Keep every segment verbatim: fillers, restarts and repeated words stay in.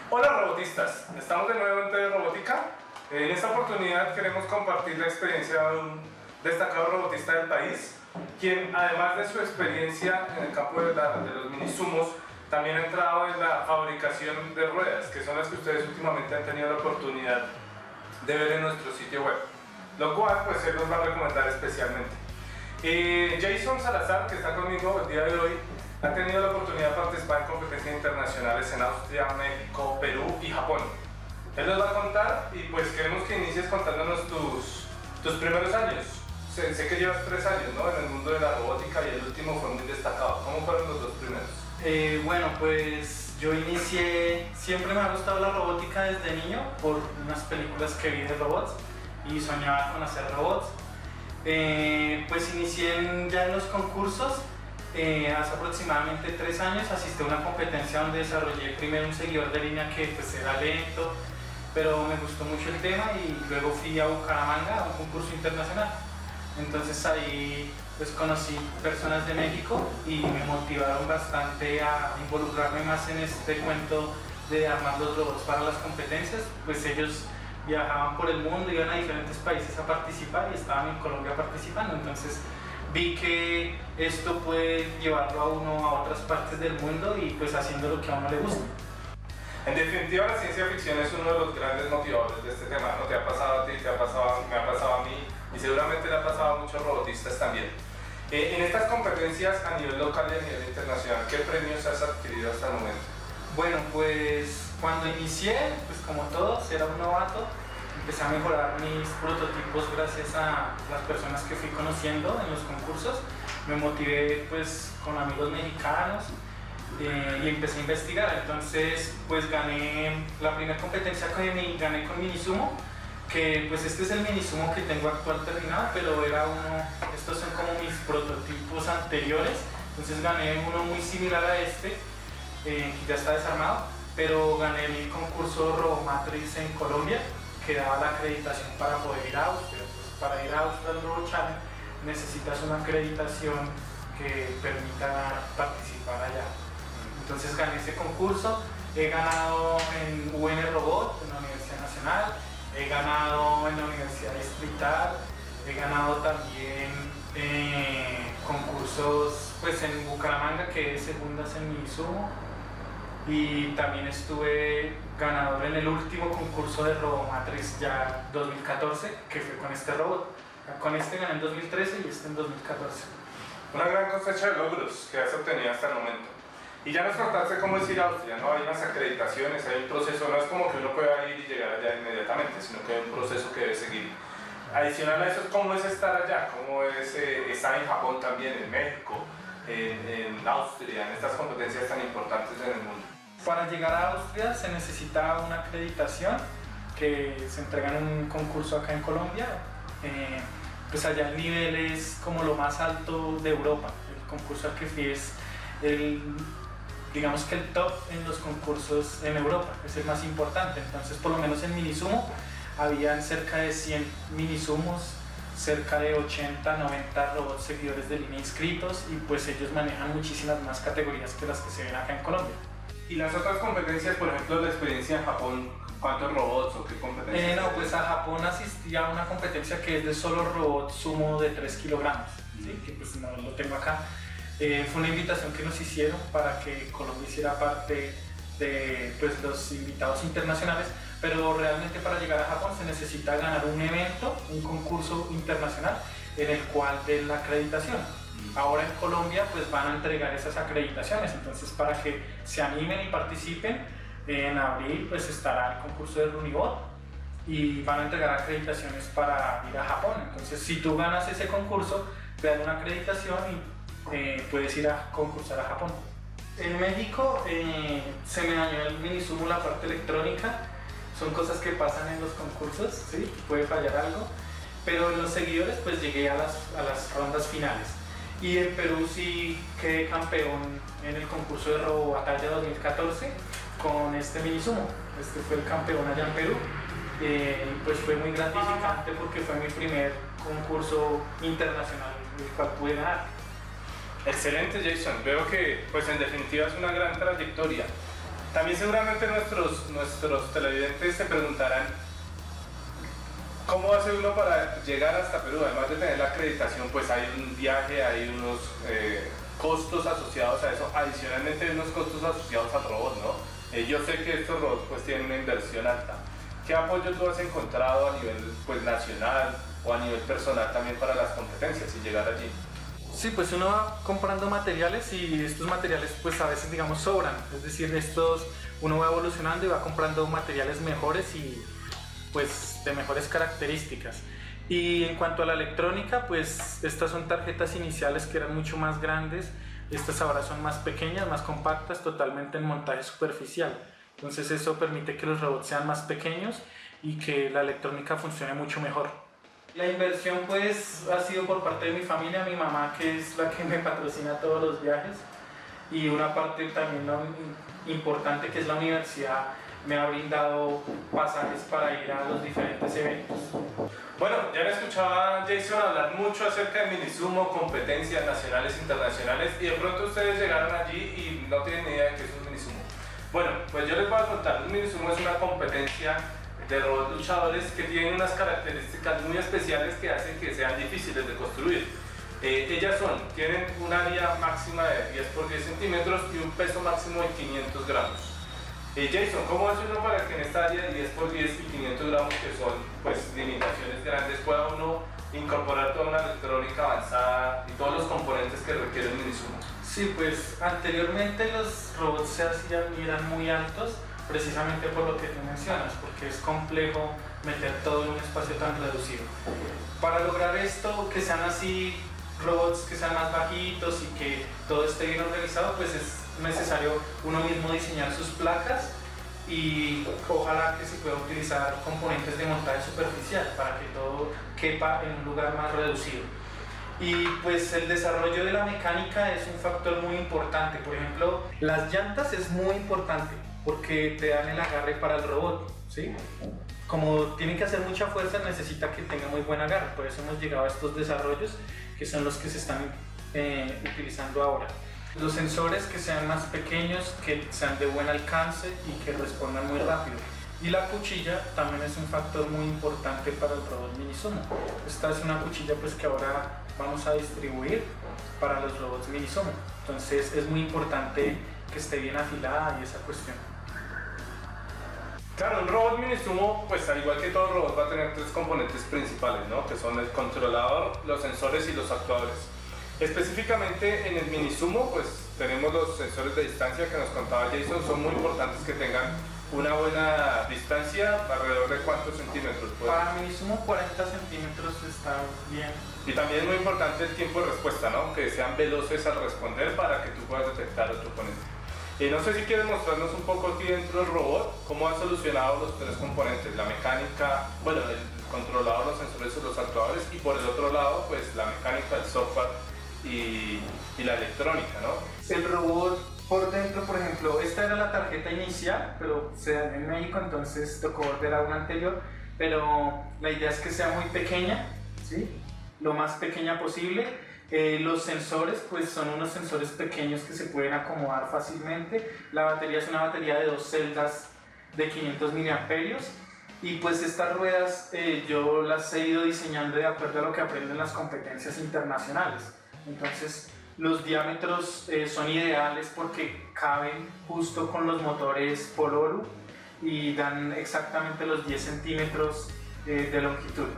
Hola robotistas, estamos de nuevo en T V Robótica. En esta oportunidad queremos compartir la experiencia de un destacado robotista del país, quien además de su experiencia en el campo de, la, de los minisumos, también ha entrado en la fabricación de ruedas, que son las que ustedes últimamente han tenido la oportunidad de ver en nuestro sitio web, lo cual pues él nos va a recomendar especialmente. Eh, Jason Salazar, que está conmigo el día de hoy, ha tenido la oportunidad de participar en competencias internacionales en Austria, México, Perú y Japón. Él nos va a contar y pues queremos que inicies contándonos tus, tus primeros años. Sé, sé que llevas tres años, ¿no?, en el mundo de la robótica y el último fue muy destacado. ¿Cómo fueron los dos primeros? Eh, bueno, pues yo inicié, siempre me ha gustado la robótica desde niño por unas películas que vi de robots y soñaba con hacer robots. Eh, pues inicié en, ya en los concursos. Eh, hace aproximadamente tres años asistí a una competencia donde desarrollé primero un seguidor de línea que pues era lento, pero me gustó mucho el tema y luego fui a Bucaramanga a un concurso internacional. Entonces ahí pues conocí personas de México y me motivaron bastante a involucrarme más en este cuento de armar los robots para las competencias. Pues ellos viajaban por el mundo, iban a diferentes países a participar y estaban en Colombia participando. Entonces vi que esto puede llevarlo a uno a otras partes del mundo y pues haciendo lo que a uno le gusta. En definitiva, la ciencia ficción es uno de los grandes motivadores de este tema, ¿no? Te ha pasado a ti, te ha pasado, me ha pasado a mí y seguramente le ha pasado a muchos robotistas también. Eh, en estas competencias a nivel local y a nivel internacional, ¿qué premios has adquirido hasta el momento? Bueno, pues cuando inicié, pues como todos, era un novato. Empecé a mejorar mis prototipos gracias a las personas que fui conociendo en los concursos. Me motivé pues con amigos mexicanos eh, y empecé a investigar. Entonces pues gané la primera competencia que me gané con Minisumo, que pues este es el Minisumo que tengo actual terminado, pero era uno, estos son como mis prototipos anteriores. Entonces gané uno muy similar a este, eh, que ya está desarmado, pero gané el concurso Robomatrix en Colombia, que daba la acreditación para poder ir a Austria. Pues para ir a Austria al Robo Challenge necesitas una acreditación que permita participar allá. Entonces gané ese concurso, he ganado en U N Robot, en la Universidad Nacional, he ganado en la Universidad Distrital, he ganado también eh, concursos pues en Bucaramanga, que es segundas en Minisumo, y también estuve ganador en el último concurso de Robomatrix ya dos mil catorce, que fue con este robot. Con este gané en dos mil trece y este en dos mil catorce. Una gran cosecha de logros que has obtenido hasta el momento. Y ya nos contaste cómo es ir a Austria, ¿no? Hay unas acreditaciones, hay un proceso, no es como que uno pueda ir y llegar allá inmediatamente, sino que hay un proceso que debe seguir. Adicional a eso, ¿cómo es estar allá? ¿Cómo es eh, estar en Japón también, en México, en, en Austria, en estas competencias tan importantes en el mundo? Para llegar a Austria se necesita una acreditación que se entrega en un concurso acá en Colombia. Eh, pues allá el nivel es como lo más alto de Europa. El concurso al que fui es el, digamos que el top en los concursos en Europa, es el más importante. Entonces por lo menos en Minisumo habían cerca de cien Minisumos, cerca de ochenta, noventa robots seguidores de línea inscritos y pues ellos manejan muchísimas más categorías que las que se ven acá en Colombia. ¿Y las otras competencias, por ejemplo, la experiencia en Japón, cuántos robots o qué competencias? Eh, no, pues a Japón asistí a una competencia que es de solo robot sumo de tres kilogramos, ¿sí? Que pues no lo tengo acá. Eh, fue una invitación que nos hicieron para que Colombia hiciera parte de pues, los invitados internacionales, pero realmente para llegar a Japón se necesita ganar un evento, un concurso internacional en el cual den la acreditación. Ahora en Colombia pues van a entregar esas acreditaciones, entonces para que se animen y participen, en abril pues estará el concurso de Runibot y van a entregar acreditaciones para ir a Japón. Entonces si tú ganas ese concurso te dan una acreditación y eh, puedes ir a concursar a Japón. En México eh, se me dañó el Minisumo la parte electrónica, son cosas que pasan en los concursos, ¿sí? Puede fallar algo, pero en los seguidores pues llegué a las, a las rondas finales. Y en Perú sí quedé campeón en el concurso de Robo Batalla dos mil catorce con este Minisumo. Este fue el campeón allá en Perú. Eh, pues fue muy gratificante porque fue mi primer concurso internacional el cual pude ganar. Excelente, Jason. Veo que pues en definitiva es una gran trayectoria. También seguramente nuestros, nuestros televidentes se preguntarán ¿cómo hace uno para llegar hasta Perú? Además de tener la acreditación, pues hay un viaje, hay unos eh, costos asociados a eso, adicionalmente hay unos costos asociados al robot, ¿no? Eh, yo sé que estos robots pues tienen una inversión alta. ¿Qué apoyo tú has encontrado a nivel pues, nacional o a nivel personal también para las competencias y llegar allí? Sí, pues uno va comprando materiales y estos materiales pues a veces digamos sobran, es decir, estos uno va evolucionando y va comprando materiales mejores y pues de mejores características. Y en cuanto a la electrónica, pues estas son tarjetas iniciales que eran mucho más grandes, estas ahora son más pequeñas, más compactas, totalmente en montaje superficial. Entonces eso permite que los robots sean más pequeños y que la electrónica funcione mucho mejor. La inversión pues ha sido por parte de mi familia, mi mamá que es la que me patrocina todos los viajes, y una parte también ¿no? importante que es la universidad me ha brindado pasajes para ir a los diferentes eventos. Bueno, ya le escuchaba a Jason hablar mucho acerca de Minisumo, competencias nacionales e internacionales, y de pronto ustedes llegaron allí y no tienen ni idea de qué es un Minisumo. Bueno, pues yo les voy a contar, un Minisumo es una competencia de robots luchadores que tienen unas características muy especiales que hacen que sean difíciles de construir. Eh, ellas son, tienen un área máxima de diez por diez centímetros y un peso máximo de quinientos gramos. Eh, Jason, ¿cómo hace uno para que en esta área de diez por diez y quinientos gramos, que son pues limitaciones grandes, pueda uno incorporar toda una electrónica avanzada y todos los componentes que requiere el Minisumo? Sí, pues anteriormente los robots se hacían y eran muy altos, precisamente por lo que tú mencionas, porque es complejo meter todo en un espacio tan reducido. Para lograr esto, que sean así robots que sean más bajitos y que todo esté bien organizado, pues es necesario uno mismo diseñar sus placas y ojalá que se pueda utilizar componentes de montaje superficial para que todo quepa en un lugar más reducido. Y pues el desarrollo de la mecánica es un factor muy importante. Por ejemplo, las llantas es muy importante porque te dan el agarre para el robot, ¿sí? Como tienen que hacer mucha fuerza, necesita que tenga muy buen agarre, por eso hemos llegado a estos desarrollos que son los que se están eh, utilizando ahora. Los sensores que sean más pequeños, que sean de buen alcance y que respondan muy rápido. Y la cuchilla también es un factor muy importante para el robot Minisumo. Esta es una cuchilla pues que ahora vamos a distribuir para los robots Minisumo. Entonces es muy importante que esté bien afilada y esa cuestión. Claro, un robot Minisumo, pues al igual que todo robot, va a tener tres componentes principales, ¿no? Que son el controlador, los sensores y los actuadores. Específicamente en el Minisumo, pues tenemos los sensores de distancia que nos contaba Jason, son muy importantes que tengan una buena distancia, alrededor de cuántos centímetros. Pues? Para Minisumo cuarenta centímetros está bien. Y también es muy importante el tiempo de respuesta, ¿no? Que sean veloces al responder para que tú puedas detectar a tu oponente. Y no sé si quieres mostrarnos un poco aquí dentro del robot cómo han solucionado los tres componentes, la mecánica, bueno, el controlador, los sensores y los actuadores, y por el otro lado, pues la mecánica, el software y, y la electrónica, ¿no? El robot por dentro, por ejemplo, esta era la tarjeta inicial, pero se dañó en México, entonces tocó volver a una anterior, pero la idea es que sea muy pequeña, ¿sí? Lo más pequeña posible. Eh, los sensores pues son unos sensores pequeños que se pueden acomodar fácilmente. La batería es una batería de dos celdas de quinientos miliamperios y pues estas ruedas eh, yo las he ido diseñando de acuerdo a lo que aprendo en las competencias internacionales. Entonces los diámetros eh, son ideales porque caben justo con los motores Poloru y dan exactamente los diez centímetros eh, de longitud.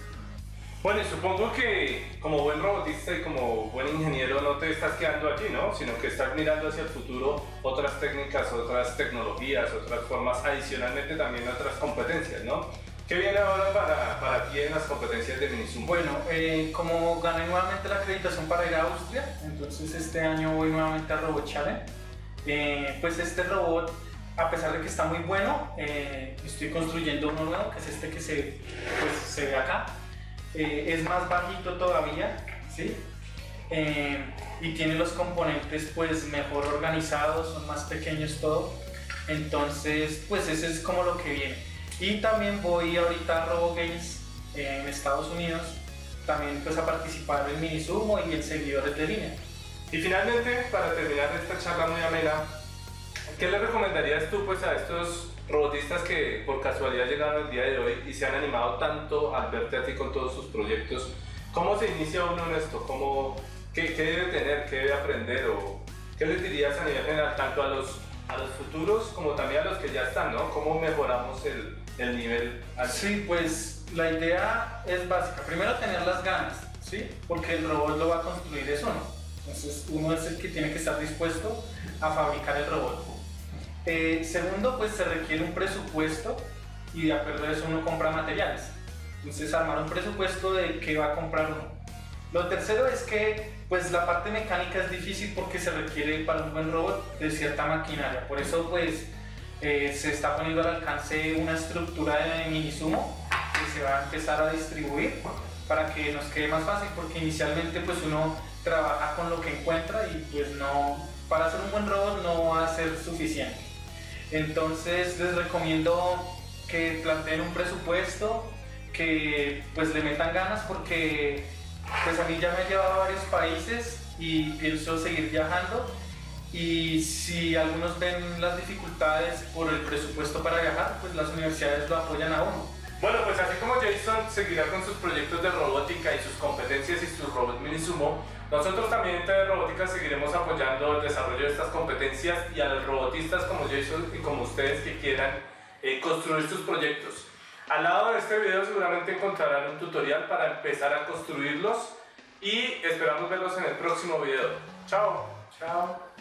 Bueno, y supongo que como buen robotista y como buen ingeniero no te estás quedando allí, ¿no? Sino que estás mirando hacia el futuro otras técnicas, otras tecnologías, otras formas, adicionalmente también otras competencias, ¿no? ¿Qué viene ahora para, para ti en las competencias de Minisumo? Bueno, eh, como gané nuevamente la acreditación para ir a Austria, entonces este año voy nuevamente a Robot Challenge. Eh, pues este robot, a pesar de que está muy bueno, eh, estoy construyendo uno nuevo, que es este que se, pues, se ve acá. Eh, es más bajito todavía, ¿sí? Eh, y tiene los componentes pues mejor organizados, son más pequeños todo, entonces pues ese es como lo que viene. Y también voy ahorita a RoboGames eh, en Estados Unidos, también pues a participar en Minisumo y en seguidores de línea. Y finalmente, para terminar esta charla muy amena, ¿Qué le recomendarías tú pues a estos robotistas que por casualidad llegaron el día de hoy y se han animado tanto al verte a ti con todos sus proyectos? ¿Cómo se inicia uno en esto? ¿Cómo, qué, qué debe tener? ¿Qué debe aprender? ¿O qué les dirías a nivel general tanto a los, a los futuros como también a los que ya están, ¿no? ¿Cómo mejoramos el, el nivel? Sí, pues la idea es básica. Primero tener las ganas, ¿sí? Porque el robot lo va a construir es uno. Entonces uno es el que tiene que estar dispuesto a fabricar el robot. Eh, segundo, pues se requiere un presupuesto y de acuerdo a eso uno compra materiales. Entonces armar un presupuesto de qué va a comprar uno. Lo tercero es que pues la parte mecánica es difícil porque se requiere para un buen robot de cierta maquinaria. Por eso pues eh, se está poniendo al alcance una estructura de mini sumo que se va a empezar a distribuir para que nos quede más fácil, porque inicialmente pues uno trabaja con lo que encuentra y pues no, para hacer un buen robot no va a ser suficiente. Entonces les recomiendo que planteen un presupuesto, que pues le metan ganas, porque pues a mí ya me he llevado a varios países y pienso seguir viajando, y si algunos ven las dificultades por el presupuesto para viajar, pues las universidades lo apoyan a uno. Bueno, pues así como Jason seguirá con sus proyectos de robótica y sus competencias y sus robots mini sumo, nosotros también en T V Robótica seguiremos apoyando el desarrollo de estas competencias y a los robotistas como Jason y como ustedes que quieran eh, construir sus proyectos. Al lado de este video seguramente encontrarán un tutorial para empezar a construirlos y esperamos verlos en el próximo video. ¡Chao! Chao.